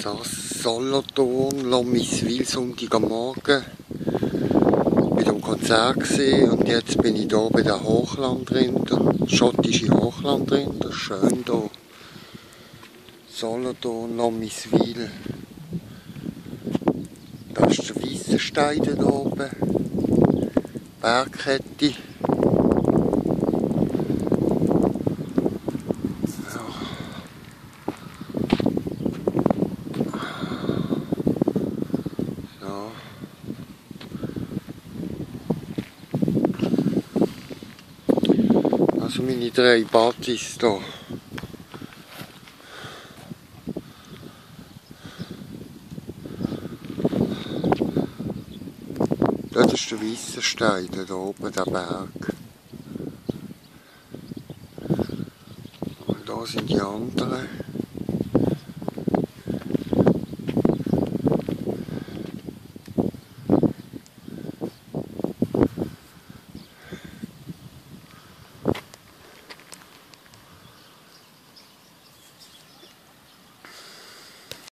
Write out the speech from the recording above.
Das Solothurn, Lommiswil, Sonntag am Morgen. Ich war am Konzert und jetzt bin ich hier bei den Hochlandrindern, schottischen Hochlandrinder, schön hier. Solothurn, Lommiswil. Da ist der Weissenstein da oben, Bergkette. Also meine 3 Buddies hier. Das ist der Weissenstein, da oben, der Berg. Und da sind die anderen.